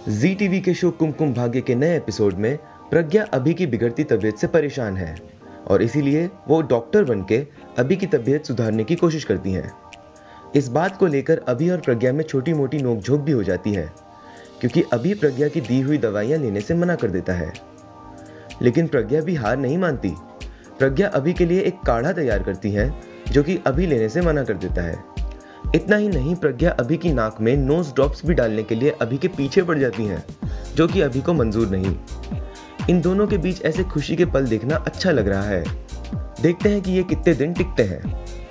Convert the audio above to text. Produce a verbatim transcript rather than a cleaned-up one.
जी TV के show Kumkum Bhagya के नए एपिसोड में प्रज्ञा अभी की बिगड़ती तबीयत से परेशान है और इसीलिए वो डॉक्टर बनके अभी की तबीयत सुधारने की कोशिश करती हैं। इस बात को लेकर अभी और प्रज्ञा में छोटी मोटी नोकझोंक भी हो जाती है क्योंकि अभी प्रज्ञा की दी हुई दवाइयां लेने से मना कर देता है। लेकिन प्रज्ञा भी हार नहीं मानती। प्रज्ञा अभी के लिए एक काढ़ा तैयार करती है जो कि अभी लेने से मना कर देता है। इतना ही नहीं, प्रज्ञा अभी की नाक में नोज ड्रॉप्स भी डालने के लिए अभी के पीछे पड़ जाती हैं, जो कि अभी को मंजूर नहीं। इन दोनों के बीच ऐसे खुशी के पल देखना अच्छा लग रहा है। देखते हैं कि ये कितने दिन टिकते हैं।